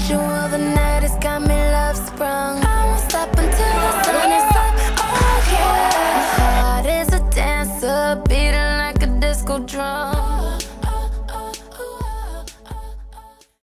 visual of the night has got me love sprung. I won't stop until the sun is up. Oh yeah. My heart is a dancer, beating like a disco drum.